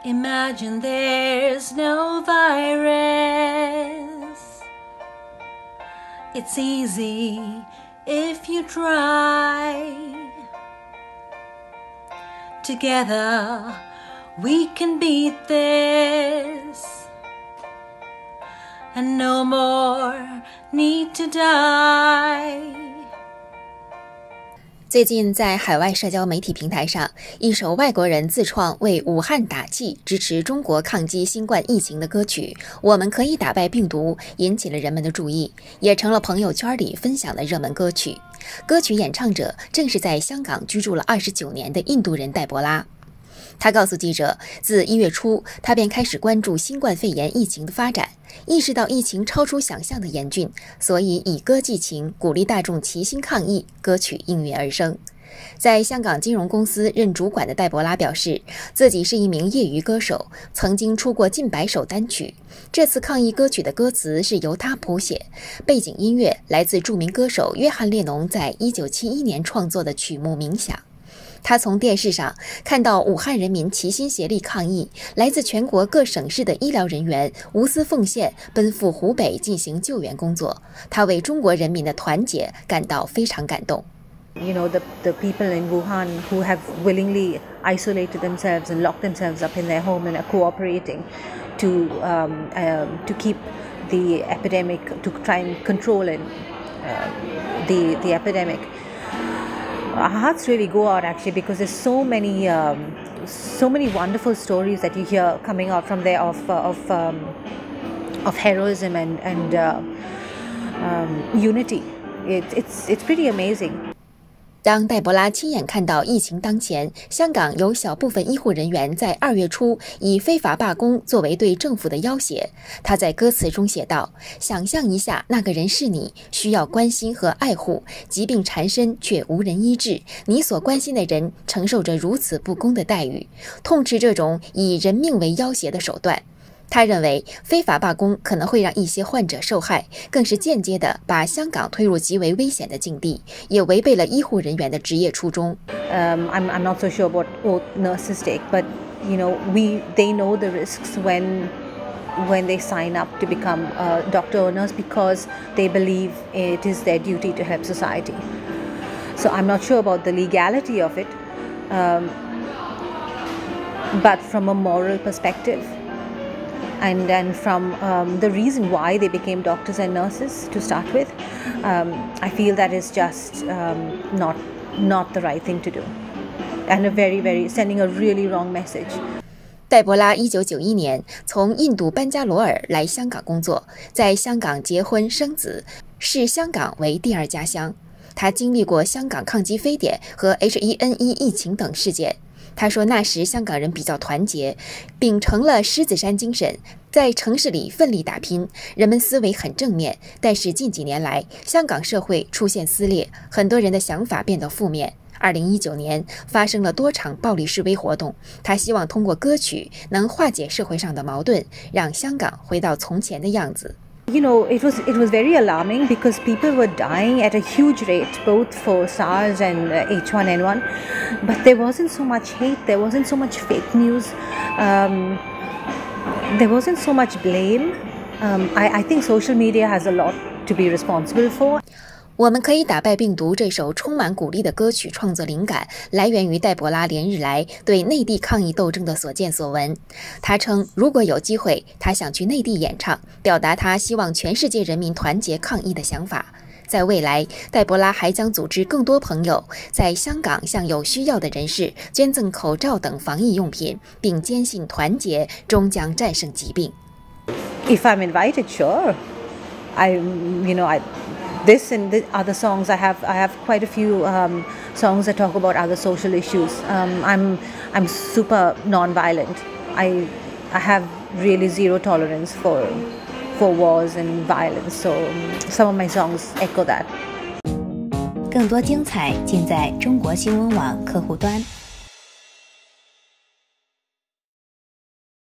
Imagine there's no virus. It's easy if you try. Together we can beat this, and no more need to die. 最近在海外社交媒体平台上，一首外国人自创为武汉打气、支持中国抗击新冠疫情的歌曲《我们可以打败病毒》引起了人们的注意，也成了朋友圈里分享的热门歌曲。歌曲演唱者正是在香港居住了29年的印度人戴博拉。他告诉记者，自1月初，他便开始关注新冠肺炎疫情的发展，意识到疫情超出想象的严峻，所以以歌寄情，鼓励大众齐心抗疫，歌曲应运而生。在香港金融公司任主管的戴博拉表示，自己是一名业余歌手，曾经出过近100首单曲。这次抗疫歌曲的歌词是由他谱写，背景音乐来自著名歌手约翰列侬在1971年创作的曲目《冥想》。他从电视上看到武汉人民齐心协力抗疫，来自全国各省市的医疗人员无私奉献，奔赴湖北进行救援工作。他为中国人民的团结感到非常感动。 You know, the people in Wuhan who have willingly isolated themselves and locked themselves up in their home and are cooperating to keep the epidemic, to try and control it, the epidemic.Our hearts really go out actually, because there's so many wonderful stories that you hear coming out from there of heroism and unity. It's pretty amazing. 当戴博拉亲眼看到疫情当前，香港有小部分医护人员在2月初以非法罢工作为对政府的要挟，他在歌词中写道：想象一下，那个人是你，需要关心和爱护，疾病缠身却无人医治，你所关心的人承受着如此不公的待遇，痛斥这种以人命为要挟的手段。他认为非法罢工可能会让一些患者受害，更是间接地把香港推入极为危险的境地，也违背了医护人员的职业初衷。 I'm not so sure about what nurses take, but you know, they know the risks when they sign up to become a doctor or nurse, because they believe it is their duty to help society. So I'm not sure about the legality of it, but from a moral perspective.And from the reason why they became doctors and nurses to start with, I feel that is just not the right thing to do, and sending a really wrong message. 戴博拉1991年从印度班加罗尔来香港工作，在香港结婚生子，视香港为第二家乡。他经历过香港抗击非典和 H1N1 疫情等事件。他说那时香港人比较团结，秉承了狮子山精神，在城市里奋力打拼，人们思维很正面。但是近几年来，香港社会出现撕裂，很多人的想法变得负面。2019年发生了多场暴力示威活动，他希望通过歌曲能化解社会上的矛盾，让香港回到从前的样子。 You know, it was very alarming, because people were dying at a huge rate, both for SARS and H1N1. But there wasn't so much hate, there wasn't so much fake news, there wasn't so much blame. I think social media has a lot to be responsible for. 我们可以打败病毒这首充满鼓励的歌曲创作灵感来源于戴博拉连日来对内地抗疫斗争的所见所闻。他称，如果有机会，他想去内地演唱，表达他希望全世界人民团结抗疫的想法。在未来，戴博拉还将组织更多朋友在香港向有需要的人士捐赠口罩等防疫用品，并坚信团结终将战胜疾病。 If I'm invited, sure. This and the other songs, I have quite a few songs that talk about other social issues. I'm super non-violent. I have really zero tolerance for wars and violence. So some of my songs echo that. 更多精彩尽在中国新闻网客户端。